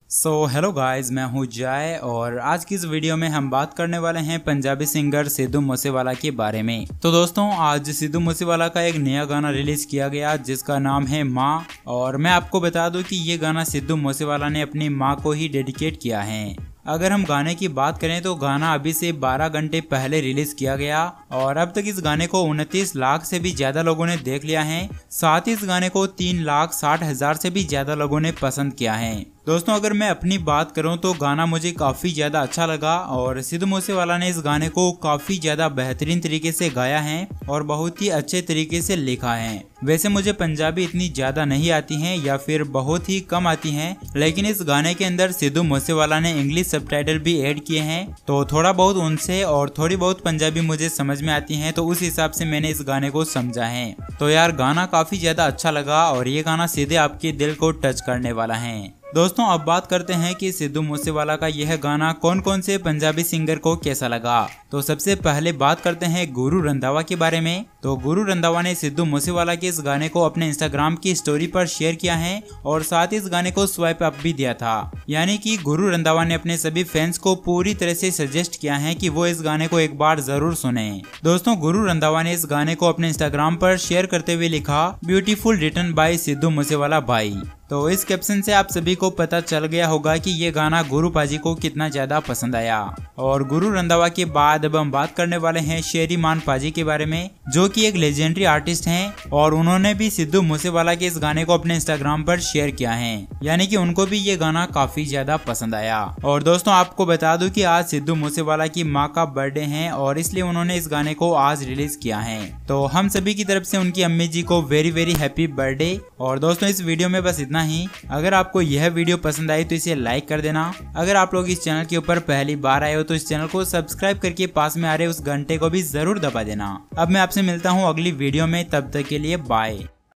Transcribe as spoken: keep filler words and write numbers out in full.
So hello guys, मैं हूँ जय और आज की इस वीडियो में हम बात करने वाले हैं पंजाबी सिंगर सिद्धू मूसेवाला के बारे में। तो दोस्तों, आज सिद्धू मूसेवाला का एक नया गाना रिलीज किया गया जिसका नाम है माँ। और मैं आपको बता दूं कि ये गाना सिद्धू मूसेवाला ने अपनी माँ को ही डेडिकेट किया है। अगर हम गाने की बात करें तो गाना अभी से बारह घंटे पहले रिलीज किया गया और अब तक इस गाने को उनतीस लाख से भी ज्यादा लोगों ने देख लिया है। साथ ही इस गाने को तीन लाख साठ हजार से भी ज्यादा लोगों ने पसंद किया है। दोस्तों, अगर मैं अपनी बात करूं तो गाना मुझे काफी ज्यादा अच्छा लगा और सिद्धू मूसेवाला ने इस गाने को काफी ज्यादा बेहतरीन तरीके से गाया है और बहुत ही अच्छे तरीके से लिखा है। वैसे मुझे पंजाबी इतनी ज्यादा नहीं आती है या फिर बहुत ही कम आती है, लेकिन इस गाने के अंदर सिद्धू मूसेवाला ने इंग्लिश सबटाइटल भी ऐड किए हैं, तो थोड़ा बहुत उनसे और थोड़ी बहुत पंजाबी मुझे समझ में आती है, तो उस हिसाब से मैंने इस गाने को समझा है। तो यार, गाना काफी ज्यादा अच्छा लगा और ये गाना सीधे आपके दिल को टच करने वाला है। दोस्तों, अब बात करते हैं कि सिद्धू मूसेवाला का यह गाना कौन कौन से पंजाबी सिंगर को कैसा लगा। तो सबसे पहले बात करते हैं गुरु रंधावा के बारे में। तो गुरु रंधावा ने सिद्धू मूसेवाला के इस गाने को अपने इंस्टाग्राम की स्टोरी पर शेयर किया है और साथ ही इस गाने को स्वाइप अप भी दिया था। यानी कि गुरु रंधावा ने अपने सभी फैंस को पूरी तरह से सजेस्ट किया है कि वो इस गाने को एक बार जरूर सुने। दोस्तों, गुरु रंधावा ने इस गाने को अपने इंस्टाग्राम पर शेयर करते हुए लिखा, beautiful written by Sidhu Moosewala भाई। तो इस कैप्शन से आप सभी को पता चल गया होगा कि ये गाना गुरु पाजी को कितना ज्यादा पसंद आया। और गुरु रंधावा के बाद अब हम बात करने वाले हैं शेरी मान पाजी के बारे में, जो कि एक लेजेंडरी आर्टिस्ट हैं और उन्होंने भी सिद्धू मूसेवाला के इस गाने को अपने इंस्टाग्राम पर शेयर किया है। यानी कि उनको भी ये गाना काफी ज्यादा पसंद आया। और दोस्तों, आपको बता दूं कि आज सिद्धू मूसेवाला की माँ का बर्थडे है और इसलिए उन्होंने इस गाने को आज रिलीज किया है। तो हम सभी की तरफ से उनकी अम्मी जी को वेरी वेरी हैप्पी बर्थडे। और दोस्तों, इस वीडियो में बस इतना ही। अगर आपको यह वीडियो पसंद आई तो इसे लाइक कर देना। अगर आप लोग इस चैनल के ऊपर पहली बार आए हो तो इस चैनल को सब्सक्राइब करके पास में आ रहे उस घंटे को भी जरूर दबा देना। अब मैं आपसे मिलता हूँ अगली वीडियो में, तब तक के लिए बाय।